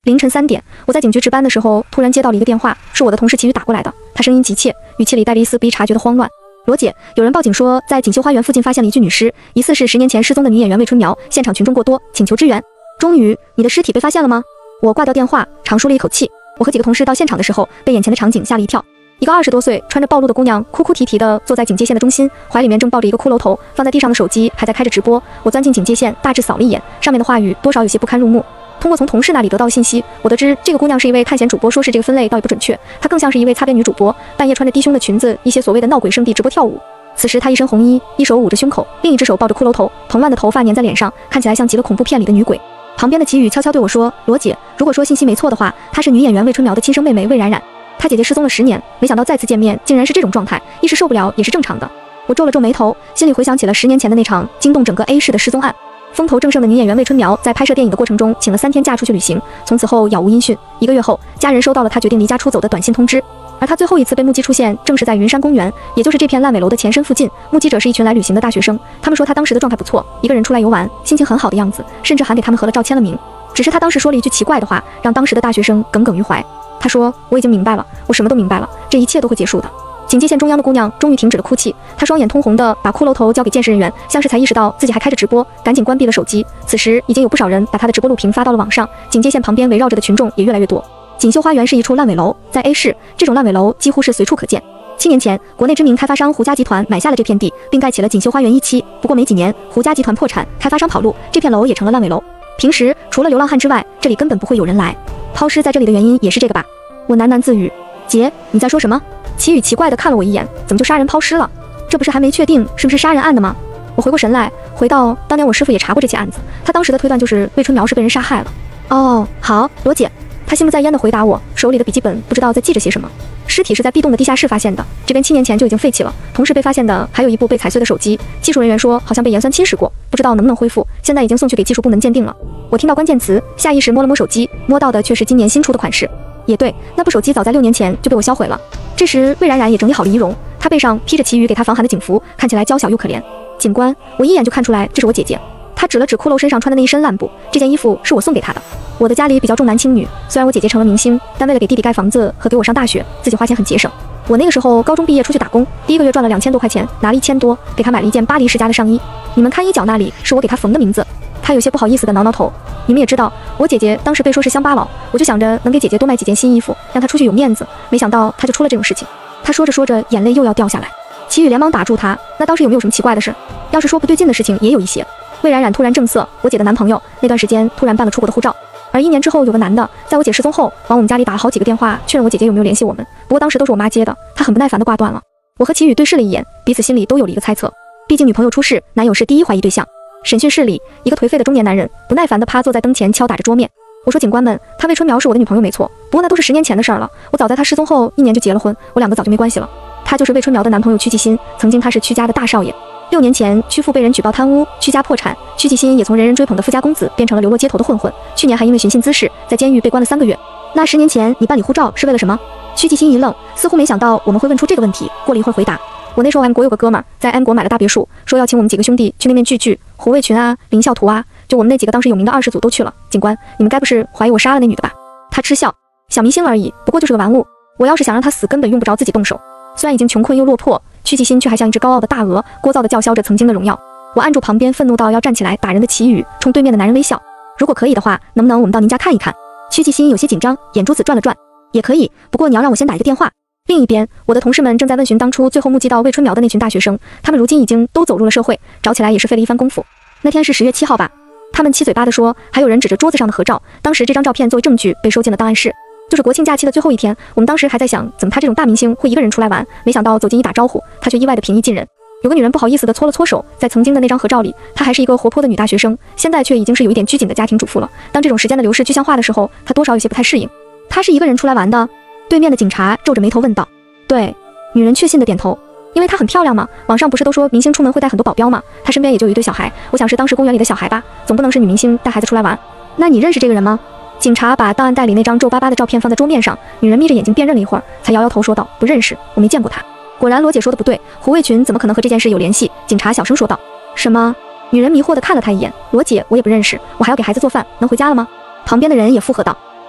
凌晨3点，我在警局值班的时候，突然接到了一个电话，是我的同事齐宇打过来的。他声音急切，语气里带着一丝不易察觉的慌乱。罗姐，有人报警说，在锦绣花园附近发现了一具女尸，疑似是10年前失踪的女演员魏春苗，现场群众过多，请求支援。终于，你的尸体被发现了吗？我挂掉电话，长舒了一口气。我和几个同事到现场的时候，被眼前的场景吓了一跳。一个20多岁、穿着暴露的姑娘，哭哭啼啼地坐在警戒线的中心，怀里面正抱着一个骷髅头，放在地上的手机还在开着直播。我钻进警戒线，大致扫了一眼，上面的话语多少有些不堪入目。通过从同事那里得到的信息，我得知这个姑娘是一位探险主播，说是这个分类倒也不准确，她更像是一位擦边女主播，半夜穿着低胸的裙子，一些所谓的闹鬼圣地直播跳舞。此时她一身红衣，一手捂着胸口，另一只手抱着骷髅头，蓬乱的头发粘在脸上，看起来像极了恐怖片里的女鬼。旁边的齐宇悄悄对我说：“罗姐，如果说信息没错的话，她是女演员魏春苗的亲生妹妹魏冉冉。她姐姐失踪了10年，没想到再次见面竟然是这种状态，一时受不了也是正常的。”我皱了皱眉头，心里回想起了10年前的那场惊动整个 A 市的失踪案。风头正盛的女演员魏春苗在拍摄电影的过程中请了3天假出去旅行，从此后杳无音讯。1个月后，家人收到了她决定离家出走的短信通知。而她最后一次被目击出现，正是在云山公园，也就是这片烂尾楼的前身附近。目击者是一群来旅行的大学生，他们说她当时的状态不错，一个人出来游玩，心情很好的样子，甚至还给他们合了照签了名。只是她当时说了一句奇怪的话，让当时的大学生耿耿于怀。她说：“我已经明白了，我什么都明白了，这一切都会结束的。”警戒线中央的姑娘终于停止了哭泣，她双眼通红地把骷髅头交给监视人员，像是才意识到自己还开着直播，赶紧关闭了手机。此时已经有不少人把她的直播录屏发到了网上，警戒线旁边围绕着的群众也越来越多。锦绣花园是一处烂尾楼，在 A 市，这种烂尾楼几乎是随处可见。7年前，国内知名开发商胡家集团买下了这片地，并盖起了锦绣花园1期。不过没几年，胡家集团破产，开发商跑路，这片楼也成了烂尾楼。平时除了流浪汉之外，这里根本不会有人来。抛尸在这里的原因也是这个吧？我喃喃自语。姐，你在说什么？齐宇奇怪地看了我一眼，怎么就杀人抛尸了？这不是还没确定是不是杀人案的吗？我回过神来，回到当年我师傅也查过这起案子，他当时的推断就是魏春苗是被人杀害了。哦，好，罗姐。他心不在焉地回答我，手里的笔记本不知道在记着些什么。尸体是在 B 栋的地下室发现的，这边7年前就已经废弃了。同时被发现的还有一部被踩碎的手机，技术人员说好像被盐酸侵蚀过，不知道能不能恢复，现在已经送去给技术部门鉴定了。我听到关键词，下意识摸了摸手机，摸到的却是今年新出的款式。也对，那部手机早在6年前就被我销毁了。这时魏冉冉也整理好了仪容，她背上披着齐宇给她防寒的警服，看起来娇小又可怜。警官，我一眼就看出来这是我姐姐。她指了指骷髅身上穿的那一身烂布，这件衣服是我送给她的。我的家里比较重男轻女，虽然我姐姐成了明星，但为了给弟弟盖房子和给我上大学，自己花钱很节省。我那个时候高中毕业出去打工，第1个月赚了2000多块钱，拿了1000多给她买了一件巴黎世家的上衣。你们看衣角那里是我给她缝的名字。她有些不好意思的挠挠头。你们也知道，我姐姐当时被说是乡巴佬，我就想着能给姐姐多买几件新衣服，让她出去有面子，没想到她就出了这种事情。她说着说着，眼泪又要掉下来。齐宇连忙打住她，那当时有没有什么奇怪的事？要是说不对劲的事情也有一些。魏冉冉突然正色，我姐的男朋友那段时间突然办了出国的护照，而1年之后有个男的在我姐失踪后往我们家里打了好几个电话，确认我姐姐有没有联系我们，不过当时都是我妈接的，她很不耐烦地挂断了。我和齐宇对视了一眼，彼此心里都有了一个猜测，毕竟女朋友出事，男友是第一怀疑对象。审讯室里，一个颓废的中年男人不耐烦地趴坐在灯前敲打着桌面。我说警官们，她魏春苗是我的女朋友没错，不过那都是10年前的事儿了，我早在她失踪后1年就结了婚，我2个早就没关系了。她就是魏春苗的男朋友屈继新，曾经他是屈家的大少爷。6年前，屈父被人举报贪污，屈家破产，屈继新也从人人追捧的富家公子变成了流落街头的混混。去年还因为寻衅滋事，在监狱被关了3个月。那10年前你办理护照是为了什么？屈继新一愣，似乎没想到我们会问出这个问题。过了一会儿回答，我那时候 M 国有个哥们儿在 M 国买了大别墅，说要请我们几个兄弟去那边聚，胡卫群啊、林孝图啊，就我们那几个当时有名的20组都去了。警官，你们该不是怀疑我杀了那女的吧？他嗤笑，小明星而已，不过就是个玩物。我要是想让他死，根本用不着自己动手。虽然已经穷困又落魄，屈继新却还像一只高傲的大鹅，聒噪地叫嚣着曾经的荣耀。我按住旁边愤怒到要站起来打人的齐宇，冲对面的男人微笑。如果可以的话，能不能我们到您家看一看？屈继新有些紧张，眼珠子转了转。也可以，不过你要让我先打一个电话。另一边，我的同事们正在问询当初最后目击到魏春苗的那群大学生，他们如今已经都走入了社会，找起来也是费了一番功夫。那天是10月7号吧？他们七嘴八地说，还有人指着桌子上的合照，当时这张照片作为证据被收进了档案室。就是国庆假期的最后一天，我们当时还在想，怎么他这种大明星会一个人出来玩，没想到走近一打招呼，他却意外的平易近人。有个女人不好意思的搓了搓手，在曾经的那张合照里，她还是一个活泼的女大学生，现在却已经是有一点拘谨的家庭主妇了。当这种时间的流逝具象化的时候，她多少有些不太适应。她是一个人出来玩的？对面的警察皱着眉头问道。对，女人确信的点头。因为她很漂亮嘛，网上不是都说明星出门会带很多保镖吗？她身边也就有一对小孩，我想是当时公园里的小孩吧，总不能是女明星带孩子出来玩。那你认识这个人吗？警察把档案袋里那张皱巴巴的照片放在桌面上，女人眯着眼睛辨认了一会儿，才摇摇头说道：“不认识，我没见过他。”果然罗姐说的不对，胡卫群怎么可能和这件事有联系？警察小声说道。什么？女人迷惑地看了他一眼。罗姐，我也不认识，我还要给孩子做饭，能回家了吗？旁边的人也附和道。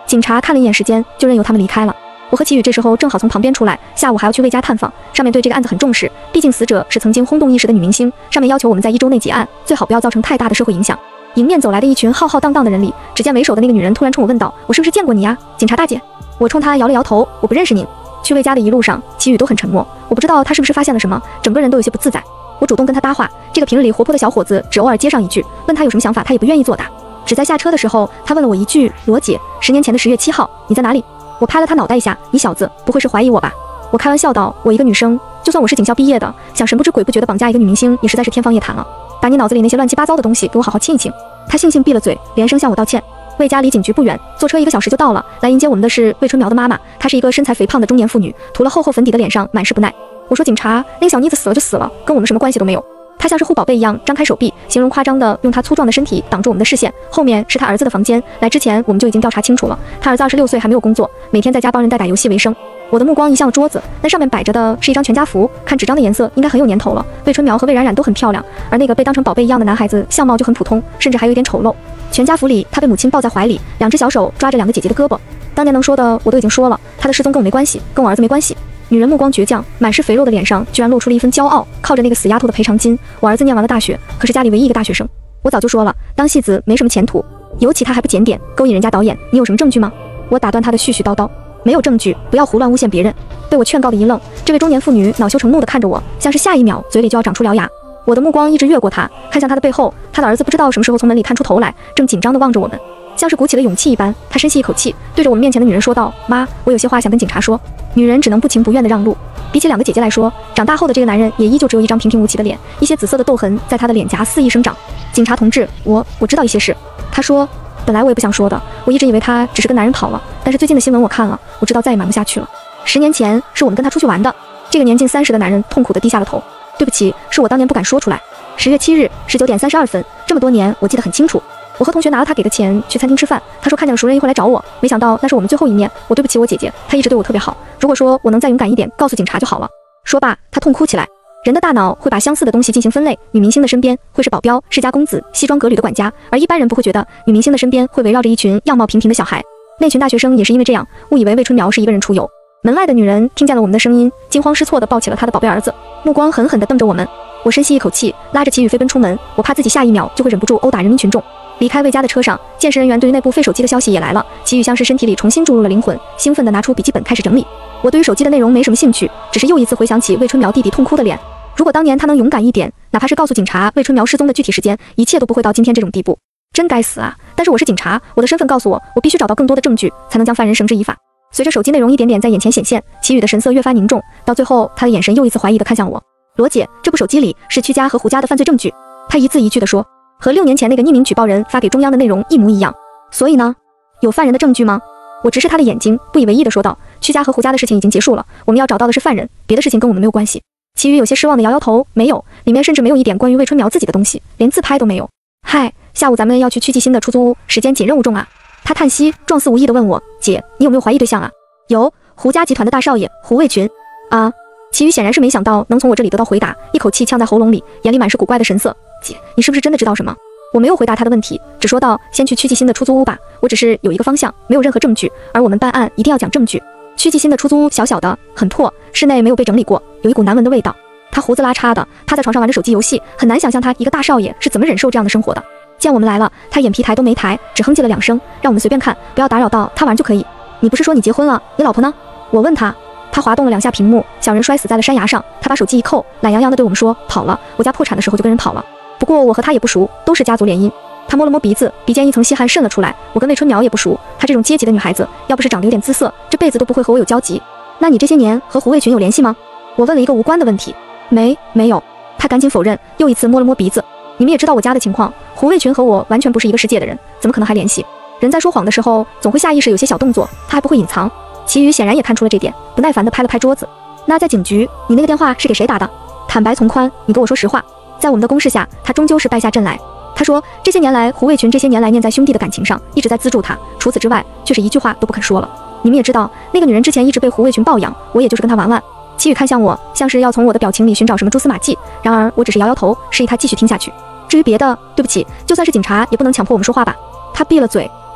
警察看了一眼时间，就任由他们离开了。我和齐宇这时候正好从旁边出来，下午还要去魏家探访，上面对这个案子很重视，毕竟死者是曾经轰动一时的女明星，上面要求我们在1周内结案，最好不要造成太大的社会影响。迎面走来的一群浩浩荡荡的人里，只见为首的那个女人突然冲我问道：“我是不是见过你呀，警察大姐？”我冲她摇了摇头，我不认识您。去魏家的一路上，齐宇都很沉默，我不知道他是不是发现了什么，整个人都有些不自在。我主动跟他搭话，这个平日里活泼的小伙子只偶尔接上一句，问他有什么想法，他也不愿意作答。只在下车的时候，他问了我一句：“罗姐，10年前的10月7号，你在哪里？”我拍了他脑袋一下：“你小子不会是怀疑我吧？”我开玩笑道：“我一个女生，就算我是警校毕业的，想神不知鬼不觉地绑架一个女明星，也实在是天方夜谭了。把你脑子里那些乱七八糟的东西给我好好清一清。”他悻悻闭了嘴，连声向我道歉。魏家离警局不远，坐车1个小时就到了。来迎接我们的是魏春苗的妈妈，她是一个身材肥胖的中年妇女，涂了厚厚粉底的脸上满是不耐。我说：“警察，那个小妮子死了就死了，跟我们什么关系都没有。”她像是护宝贝一样张开手臂，形容夸张的用她粗壮的身体挡住我们的视线。后面是她儿子的房间，来之前我们就已经调查清楚了，她儿子26岁还没有工作，每天在家帮人代打游戏为生。我的目光移向了桌子，那上面摆着的是一张全家福，看纸张的颜色应该很有年头了。魏春苗和魏冉冉都很漂亮，而那个被当成宝贝一样的男孩子相貌就很普通，甚至还有点丑陋。全家福里，他被母亲抱在怀里，2只小手抓着2个姐姐的胳膊。当年能说的我都已经说了，他的失踪跟我没关系，跟我儿子没关系。女人目光倔强，满是肥肉的脸上居然露出了一分骄傲，靠着那个死丫头的赔偿金，我儿子念完了大学，可是家里唯一一个大学生。我早就说了，当戏子没什么前途，尤其他还不检点，勾引人家导演，你有什么证据吗？我打断他的絮絮叨叨，没有证据，不要胡乱诬陷别人。被我劝告的一愣，这位中年妇女恼羞成怒地看着我，像是下一秒嘴里就要长出獠牙。我的目光一直越过他，看向他的背后，他的儿子不知道什么时候从门里探出头来，正紧张地望着我们，像是鼓起了勇气一般。他深吸一口气，对着我们面前的女人说道：“妈，我有些话想跟警察说。”女人只能不情不愿地让路。比起2个姐姐来说，长大后的这个男人也依旧只有一张平平无奇的脸，一些紫色的痘痕在他的脸颊肆意生长。警察同志，我知道一些事。他说，本来我也不想说的，我一直以为他只是跟男人跑了，但是最近的新闻我看了，我知道再也瞒不下去了。10年前是我们跟他出去玩的。这个年近30的男人痛苦地低下了头。对不起，是我当年不敢说出来。10月7日19点32分，这么多年我记得很清楚。我和同学拿了他给的钱去餐厅吃饭，他说看见了熟人一会来找我，没想到那是我们最后一面。我对不起我姐姐，她一直对我特别好。如果说我能再勇敢一点，告诉警察就好了。说罢，他痛哭起来。人的大脑会把相似的东西进行分类，女明星的身边会是保镖、世家公子、西装革履的管家，而一般人不会觉得女明星的身边会围绕着一群样貌平平的小孩。那群大学生也是因为这样，误以为魏春苗是一个人出游。门外的女人听见了我们的声音，惊慌失措地抱起了她的宝贝儿子，目光狠狠地瞪着我们。我深吸一口气，拉着齐宇飞奔出门，我怕自己下一秒就会忍不住殴打人民群众。离开魏家的车上，监视人员对于内部废手机的消息也来了。齐宇像是身体里重新注入了灵魂，兴奋地拿出笔记本开始整理。我对于手机的内容没什么兴趣，只是又一次回想起魏春苗弟弟痛哭的脸。如果当年他能勇敢一点，哪怕是告诉警察魏春苗失踪的具体时间，一切都不会到今天这种地步。真该死啊！但是我是警察，我的身份告诉我，我必须找到更多的证据，才能将犯人绳之以法。随着手机内容一点点在眼前显现，齐宇的神色越发凝重，到最后他的眼神又一次怀疑地看向我。罗姐，这部手机里是曲家和胡家的犯罪证据。他一字一句地说，和6年前那个匿名举报人发给中央的内容一模一样。所以呢，有犯人的证据吗？我直视他的眼睛，不以为意地说道，曲家和胡家的事情已经结束了，我们要找到的是犯人，别的事情跟我们没有关系。齐宇有些失望地摇摇头，没有，里面甚至没有一点关于魏春苗自己的东西，连自拍都没有。嗨，下午咱们要去曲记新的出租屋，时间紧任务重啊。他叹息，状似无意地问我，姐，你有没有怀疑对象啊？有，胡家集团的大少爷胡卫群。啊，齐宇显然是没想到能从我这里得到回答，一口气呛在喉咙里，眼里满是古怪的神色。姐，你是不是真的知道什么？我没有回答他的问题，只说道，先去曲记新的出租屋吧，我只是有一个方向，没有任何证据，而我们办案一定要讲证据。曲记新的出租屋小小的，很破，室内没有被整理过，有一股难闻的味道。他胡子拉碴的，趴在床上玩着手机游戏，很难想象他一个大少爷是怎么忍受这样的生活的。见我们来了，他眼皮抬都没抬，只哼唧了2声，让我们随便看，不要打扰到他玩就可以。你不是说你结婚了，你老婆呢？我问他。他滑动了2下屏幕，小人摔死在了山崖上。他把手机一扣，懒洋洋地对我们说，跑了，我家破产的时候就跟人跑了。不过我和他也不熟，都是家族联姻。他摸了摸鼻子，鼻尖一层细汗渗了出来。我跟魏春苗也不熟，她这种阶级的女孩子，要不是长得有点姿色，这辈子都不会和我有交集。那你这些年和胡卫群有联系吗？我问了一个无关的问题。没有。他赶紧否认，又一次摸了摸鼻子。你们也知道我家的情况，胡卫群和我完全不是一个世界的人，怎么可能还联系？人在说谎的时候，总会下意识有些小动作，他还不会隐藏。齐宇显然也看出了这点，不耐烦地拍了拍桌子。那在警局，你那个电话是给谁打的？坦白从宽，你跟我说实话。在我们的攻势下，他终究是败下阵来。他说，这些年来，胡卫群这些年来念在兄弟的感情上，一直在资助他，除此之外，却是一句话都不肯说了。你们也知道，那个女人之前一直被胡卫群抱养，我也就是跟他玩玩。齐宇看向我，像是要从我的表情里寻找什么蛛丝马迹，然而我只是摇摇头，示意他继续听下去。至于别的，对不起，就算是警察也不能强迫我们说话吧。他闭了嘴。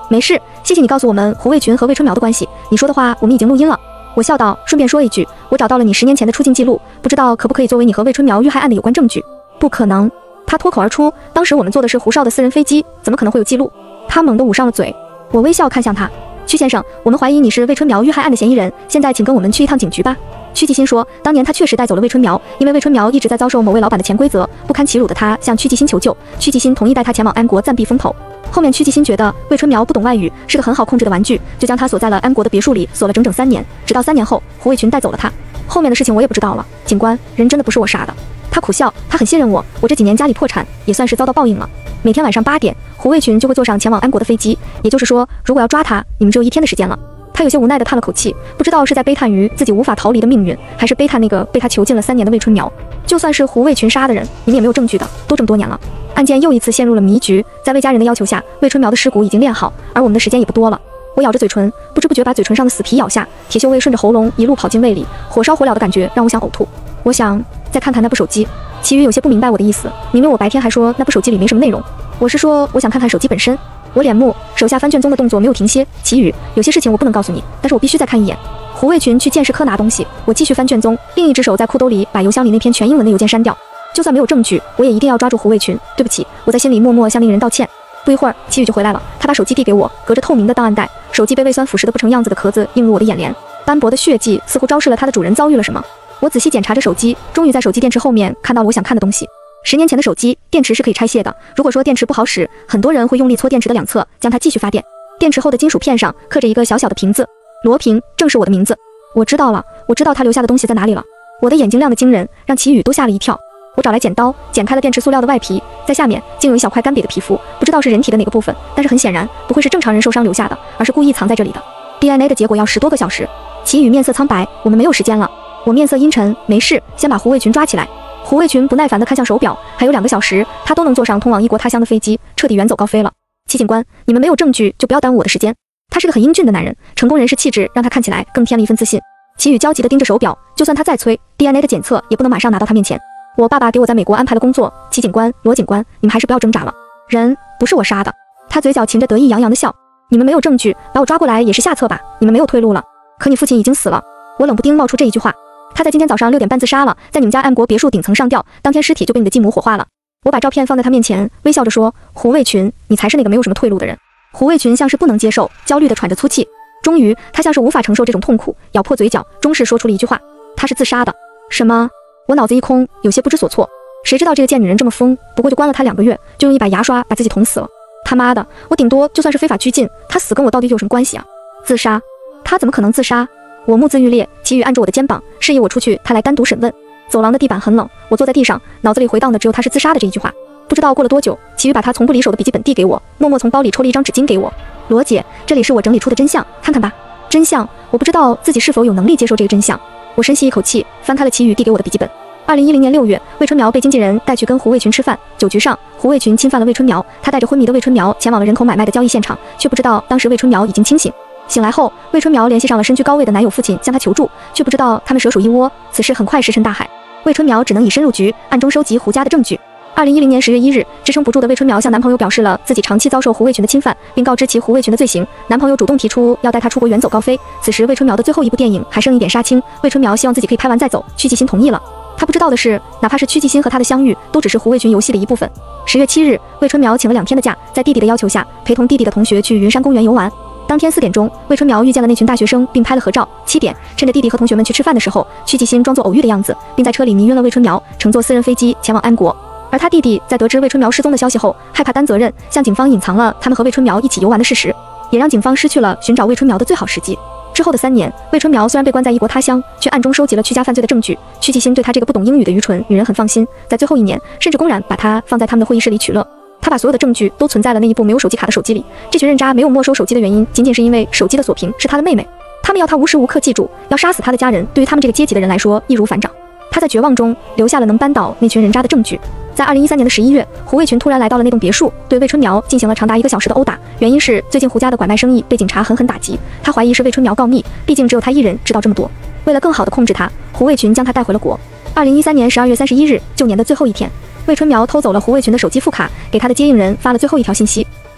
没事，谢谢你告诉我们胡卫群和魏春苗的关系，你说的话我们已经录音了。我笑道，顺便说一句，我找到了你10年前的出境记录，不知道可不可以作为你和魏春苗遇害案的有关证据。不可能，他脱口而出，当时我们坐的是胡少的私人飞机，怎么可能会有记录？他猛地捂上了嘴。我微笑看向他，屈先生，我们怀疑你是魏春苗遇害案的嫌疑人，现在请跟我们去一趟警局吧。屈继新说，当年他确实带走了魏春苗，因为魏春苗一直在遭受某位老板的潜规则，不堪其辱的他向屈继新求救，屈继新同意带他前往安国暂避风头。后面屈继新觉得魏春苗不懂外语，是个很好控制的玩具，就将他锁在了安国的别墅里，锁了整整3年，直到3年后胡卫群带走了他。后面的事情我也不知道了，警官，人真的不是我杀的。他苦笑，他很信任我，我这几年家里破产，也算是遭到报应了。每天晚上8点，胡卫群就会坐上前往安国的飞机，也就是说，如果要抓他，你们只有1天的时间了。他有些无奈地叹了口气，不知道是在悲叹于自己无法逃离的命运，还是悲叹那个被他囚禁了3年的魏春苗。就算是胡卫群杀的人，你们也没有证据的，都这么多年了。案件又一次陷入了迷局，在魏家人的要求下，魏春苗的尸骨已经炼好，而我们的时间也不多了。我咬着嘴唇，不知不觉把嘴唇上的死皮咬下，铁锈味顺着喉咙一路跑进胃里，火烧火燎的感觉让我想呕吐。我想再看看那部手机。齐宇有些不明白我的意思，明明我白天还说那部手机里没什么内容，我是说我想看看手机本身。我脸目，手下翻卷宗的动作没有停歇。齐宇，有些事情我不能告诉你，但是我必须再看一眼。胡卫群去鉴识科拿东西，我继续翻卷宗，另一只手在裤兜里把邮箱里那篇全英文的邮件删掉。就算没有证据，我也一定要抓住胡卫群。对不起，我在心里默默向那个人道歉。不一会儿，齐宇就回来了，他把手机递给我，隔着透明的档案袋，手机被胃酸腐蚀的不成样子的壳子映入我的眼帘，斑驳的血迹似乎昭示了它的主人遭遇了什么。我仔细检查着手机，终于在手机电池后面看到了我想看的东西。10年前的手机电池是可以拆卸的，如果说电池不好使，很多人会用力搓电池的两侧，将它继续发电。电池后的金属片上刻着一个小小的瓶子，罗平，正是我的名字。我知道了，我知道他留下的东西在哪里了。我的眼睛亮得惊人，让齐宇都吓了一跳。我找来剪刀，剪开了电池塑料的外皮，在下面竟有一小块干瘪的皮肤，不知道是人体的哪个部分，但是很显然不会是正常人受伤留下的，而是故意藏在这里的。DNA 的结果要10多个小时。齐宇面色苍白，我们没有时间了。我面色阴沉，没事，先把胡卫群抓起来。胡卫群不耐烦地看向手表，还有2个小时，他都能坐上通往异国他乡的飞机，彻底远走高飞了。齐警官，你们没有证据，就不要耽误我的时间。他是个很英俊的男人，成功人士气质让他看起来更添了一份自信。齐宇焦急地盯着手表，就算他再催 DNA 的检测，也不能马上拿到他面前。我爸爸给我在美国安排了工作，齐警官、罗警官，你们还是不要挣扎了。人不是我杀的。他嘴角噙着得意洋洋的笑。你们没有证据，把我抓过来也是下策吧？你们没有退路了。可你父亲已经死了。我冷不丁冒出这一句话。他在今天早上6点半自杀了，在你们家安国别墅顶层上吊，当天尸体就被你的继母火化了。我把照片放在他面前，微笑着说：胡卫群，你才是那个没有什么退路的人。胡卫群像是不能接受，焦虑地喘着粗气。终于，他像是无法承受这种痛苦，咬破嘴角，终是说出了一句话：他是自杀的。什么？我脑子一空，有些不知所措。谁知道这个贱女人这么疯，不过就关了她2个月，就用一把牙刷把自己捅死了。他妈的，我顶多就算是非法拘禁，他死跟我到底有什么关系啊？自杀？他怎么可能自杀？我目眦欲裂，齐宇按着我的肩膀，示意我出去，他来单独审问。走廊的地板很冷，我坐在地上，脑子里回荡的只有他是自杀的这一句话。不知道过了多久，齐宇把他从不离手的笔记本递给我，默默从包里抽了一张纸巾给我。罗姐，这里是我整理出的真相，看看吧。真相？我不知道自己是否有能力接受这个真相。我深吸一口气，翻开了齐宇递给我的笔记本。2010年6月，魏春苗被经纪人带去跟胡卫群吃饭，酒局上，胡卫群侵犯了魏春苗，他带着昏迷的魏春苗前往了人口买卖的交易现场，却不知道当时魏春苗已经清醒。醒来后，魏春苗联系上了身居高位的男友父亲，向他求助，却不知道他们蛇鼠一窝，此事很快石沉大海。魏春苗只能以身入局，暗中收集胡家的证据。2010年10月1日，支撑不住的魏春苗向男朋友表示了自己长期遭受胡卫群的侵犯，并告知其胡卫群的罪行。男朋友主动提出要带他出国远走高飞。此时魏春苗的最后一部电影还剩一点杀青，魏春苗希望自己可以拍完再走，屈继新同意了。他不知道的是，哪怕是屈继新和他的相遇，都只是胡卫群游戏的一部分。10月7日，魏春苗请了2天的假，在弟弟的要求下，陪同弟弟的同学去云山公园游玩。当天4点钟，魏春苗遇见了那群大学生，并拍了合照。7点，趁着弟弟和同学们去吃饭的时候，屈继新装作偶遇的样子，并在车里迷晕了魏春苗，乘坐私人飞机前往安国。而他弟弟在得知魏春苗失踪的消息后，害怕担责任，向警方隐藏了他们和魏春苗一起游玩的事实，也让警方失去了寻找魏春苗的最好时机。之后的3年，魏春苗虽然被关在异国他乡，却暗中收集了屈家犯罪的证据。屈继新对他这个不懂英语的愚蠢女人很放心，在最后1年，甚至公然把他放在他们的会议室里取乐。他把所有的证据都存在了那一部没有手机卡的手机里。这群人渣没有没收手机的原因，仅仅是因为手机的锁屏是他的妹妹。他们要他无时无刻记住，要杀死他的家人，对于他们这个阶级的人来说易如反掌。他在绝望中留下了能扳倒那群人渣的证据。在2013年的11月，胡卫群突然来到了那栋别墅，对魏春苗进行了长达1个小时的殴打。原因是最近胡家的拐卖生意被警察狠狠打击，他怀疑是魏春苗告密，毕竟只有他一人知道这么多。为了更好地控制他，胡卫群将他带回了国。2013年12月31日，旧年的最后一天，魏春苗偷走了胡卫群的手机副卡，给他的接应人发了最后一条信息。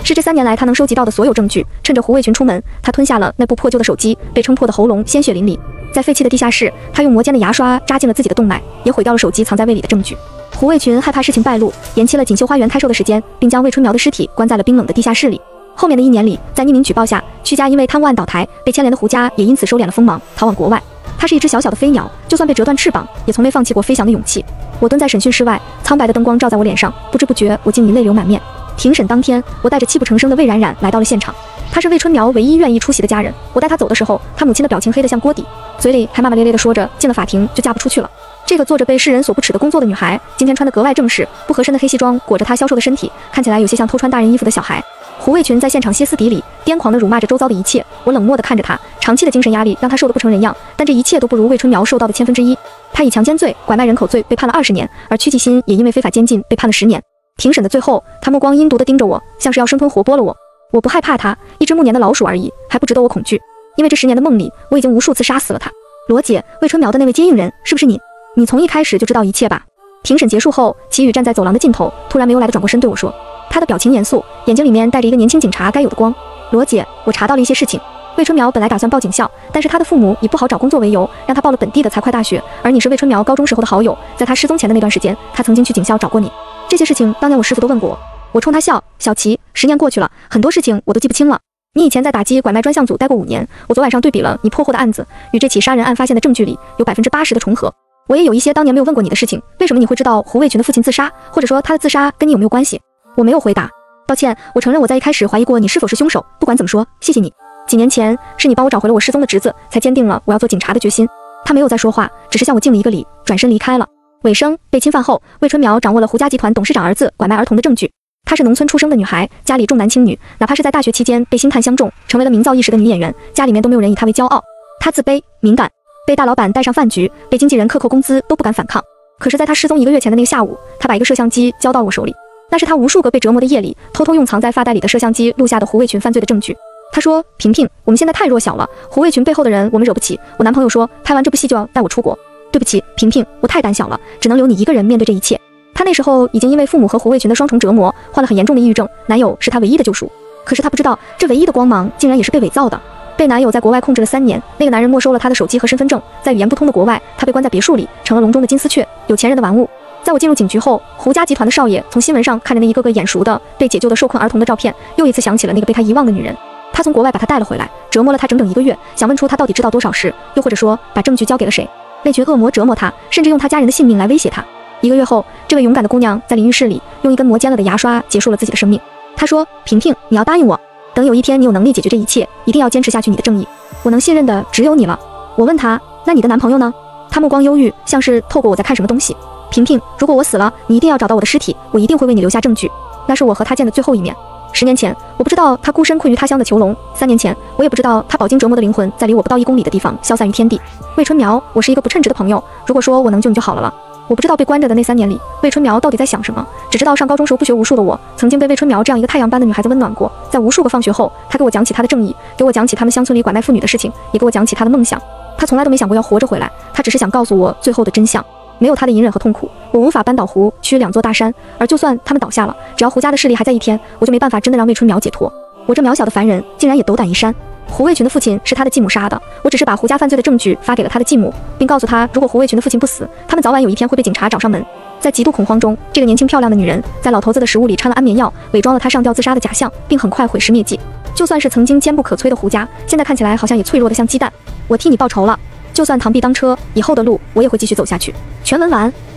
是这3年来他能收集到的所有证据。趁着胡卫群出门，他吞下了那部破旧的手机，被撑破的喉咙鲜血淋漓。在废弃的地下室，他用磨尖的牙刷扎进了自己的动脉，也毁掉了手机藏在胃里的证据。胡卫群害怕事情败露，延期了锦绣花园开售的时间，并将魏春苗的尸体关在了冰冷的地下室里。后面的1年里，在匿名举报下，屈家因为贪污案倒台，被牵连的胡家也因此收敛了锋芒，逃往国外。它是一只小小的飞鸟，就算被折断翅膀，也从没放弃过飞翔的勇气。我蹲在审讯室外，苍白的灯光照在我脸上，不知不觉我竟已泪流满面。庭审当天，我带着泣不成声的魏冉冉来到了现场。她是魏春苗唯一愿意出席的家人。我带她走的时候，她母亲的表情黑得像锅底，嘴里还骂骂咧咧地说着进了法庭就嫁不出去了。这个做着被世人所不齿的工作的女孩，今天穿得格外正式，不合身的黑西装裹着她消瘦的身体，看起来有些像偷穿大人衣服的小孩。胡卫群在现场歇斯底里，癫狂地辱骂着周遭的一切。我冷漠地看着他，长期的精神压力让他瘦得不成人样，但这一切都不如魏春苗受到的1/1000。他以强奸罪、拐卖人口罪被判了20年，而屈继新也因为非法监禁被判了10年。庭审的最后，他目光阴毒地盯着我，像是要生吞活剥了我。我不害怕他，一只暮年的老鼠而已，还不值得我恐惧。因为这10年的梦里，我已经无数次杀死了他。罗姐，魏春苗的那位接应人是不是你？你从一开始就知道一切吧？庭审结束后，齐宇站在走廊的尽头，突然没有来的转过身对我说。他的表情严肃，眼睛里面带着一个年轻警察该有的光。罗姐，我查到了一些事情。魏春苗本来打算报警校，但是他的父母以不好找工作为由，让他报了本地的财会大学。而你是魏春苗高中时候的好友，在他失踪前的那段时间，他曾经去警校找过你。这些事情当年我师傅都问过我。我冲他笑，小齐，10年过去了，很多事情我都记不清了。你以前在打击拐卖专项组待过5年，我昨晚上对比了你破获的案子，与这起杀人案发现的证据里有80%的重合。我也有一些当年没有问过你的事情，为什么你会知道胡卫群的父亲自杀，或者说他的自杀跟你有没有关系？我没有回答。抱歉，我承认我在一开始怀疑过你是否是凶手。不管怎么说，谢谢你。几年前是你帮我找回了我失踪的侄子，才坚定了我要做警察的决心。他没有再说话，只是向我敬了一个礼，转身离开了。尾声，被侵犯后，魏春苗掌握了胡家集团董事长儿子拐卖儿童的证据。她是农村出生的女孩，家里重男轻女，哪怕是在大学期间被星探相中，成为了名噪一时的女演员，家里面都没有人以她为骄傲。她自卑敏感，被大老板带上饭局，被经纪人克扣工资都不敢反抗。可是在她失踪1个月前的那个下午，她把一个摄像机交到了我手里，那是她无数个被折磨的夜里偷偷用藏在发带里的摄像机录下的胡卫群犯罪的证据。她说，萍萍，我们现在太弱小了，胡卫群背后的人我们惹不起。我男朋友说拍完这部戏就要带我出国。对不起，萍萍，我太胆小了，只能留你一个人面对这一切。她那时候已经因为父母和胡卫群的双重折磨患了很严重的抑郁症，男友是她唯一的救赎。可是她不知道，这唯一的光芒竟然也是被伪造的。被男友在国外控制了3年，那个男人没收了她的手机和身份证，在语言不通的国外，她被关在别墅里，成了笼中的金丝雀，有钱人的玩物。在我进入警局后，胡家集团的少爷从新闻上看着那一个个眼熟的被解救的受困儿童的照片，又一次想起了那个被他遗忘的女人。他从国外把她带了回来，折磨了她整整1个月，想问出她到底知道多少事，又或者说把证据交给了谁。那群恶魔折磨她，甚至用她家人的性命来威胁她。1个月后，这位勇敢的姑娘在淋浴室里用一根磨尖了的牙刷结束了自己的生命。她说，萍萍，你要答应我，等有一天你有能力解决这一切，一定要坚持下去你的正义，我能信任的只有你了。我问她，那你的男朋友呢？她目光忧郁，像是透过我在看什么东西。萍萍，如果我死了，你一定要找到我的尸体，我一定会为你留下证据。那是我和他见的最后一面。10年前，我不知道他孤身困于他乡的囚笼；3年前，我也不知道他饱经折磨的灵魂在离我不到1公里的地方消散于天地。魏春苗，我是一个不称职的朋友，如果说我能救你就好了。我不知道被关着的那3年里，魏春苗到底在想什么，只知道上高中时候不学无术的我，曾经被魏春苗这样一个太阳般的女孩子温暖过。在无数个放学后，她给我讲起她的正义，给我讲起他们乡村里拐卖妇女的事情，也给我讲起她的梦想。她从来都没想过要活着回来，她只是想告诉我最后的真相。没有他的隐忍和痛苦，我无法扳倒胡区2座大山，而就算他们倒下了，只要胡家的势力还在一天，我就没办法真的让魏春苗解脱。我这渺小的凡人竟然也斗胆一山。胡卫群的父亲是他的继母杀的，我只是把胡家犯罪的证据发给了他的继母，并告诉他，如果胡卫群的父亲不死，他们早晚有一天会被警察找上门。在极度恐慌中，这个年轻漂亮的女人在老头子的食物里掺了安眠药，伪装了他上吊自杀的假象，并很快毁尸灭迹。就算是曾经坚不可摧的胡家，现在看起来好像也脆弱得像鸡蛋。我替你报仇了，就算螳臂当车，以后的路我也会继续走下去。全文完。